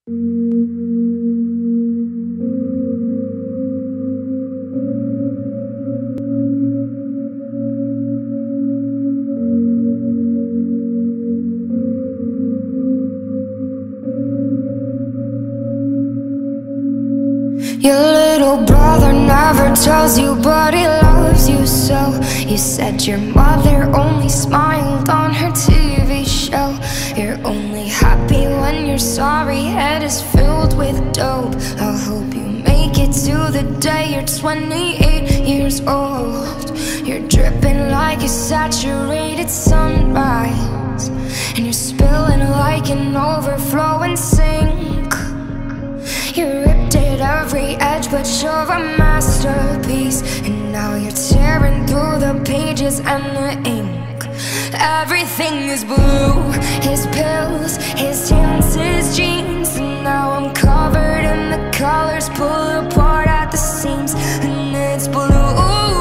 Your little brother never tells you, but he loves you so. You said your mother only smiled on her TV show. You're only happy when your sorry head is filled with dope. I hope you make it to the day you're 28 years old. You're dripping like a saturated sunrise, and you're spilling like an overflowing sink. You ripped at every edge, but you're a masterpiece. And now you're tearing through the pages and the ink. Everything is blue, his pills, his hands, his jeans. And now I'm covered in the colors, pull apart at the seams. And it's blue,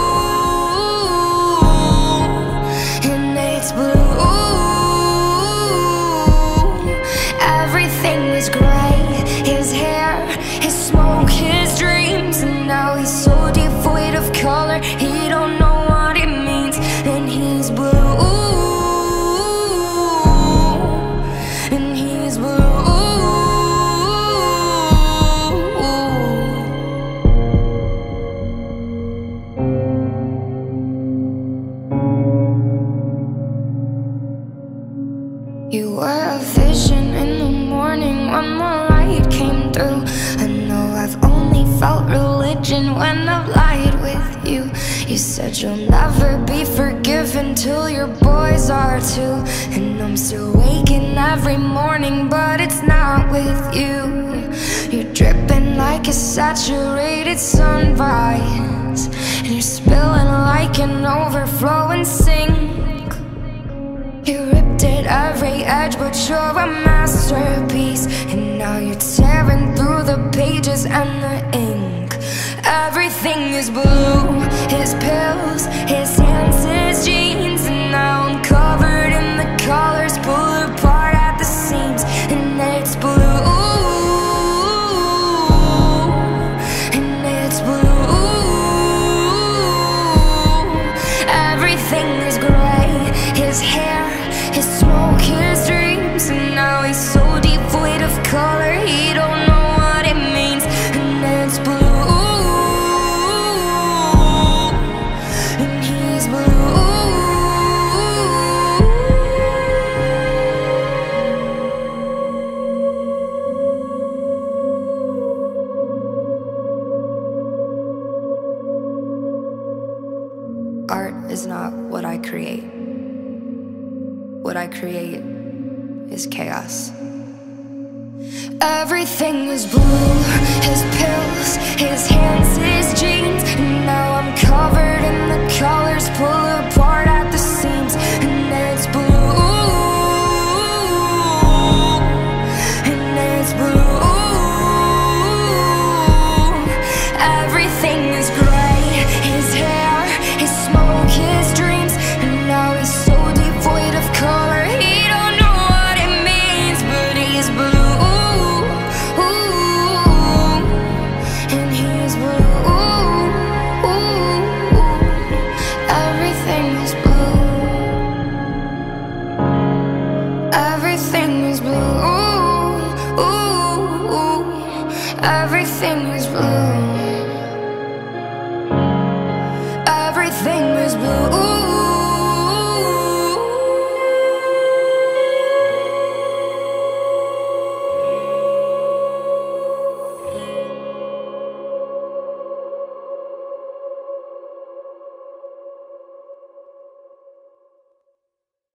and it's blue. Everything is gray, his hair, his smoke, his dreams. And now he's so devoid of color, he don't know what it means. And he's blue, and he's blue. You were a vision in the morning when the light came through. I know I've only felt religion when I've lied with you. You said you'll never be forgiven till your boys are too. And I'm still waking every morning, but it's not with you. You're dripping like a saturated sunrise, and you're spilling like an overflowing sink. You ripped at every edge, but you're a masterpiece. And now you're tearing through the pages and the ink. Everything is blue, his pills, his hands, his jeans. And now I'm covered in the colors, pull apart at the seams. And it's blue, and it's blue. Everything is gray, his hair, his smoke, his dreams. And now he's so devoid of color, he don't know what it means. And it's blue, and he's blue. Art is not what I create. What I create is chaos. Everything is blue, his pills, his hands, his jeans. And now I'm covered in the colors, pull apart at the seams. And it's blue, and it's blue. Everything is gray, his hair, his smoke, his dreams. And now he's so devoid of color, he don't know what it means. But he's blue, and he's blue. Everything is blue. Everything is blue. Everything is blue. Everything is blue.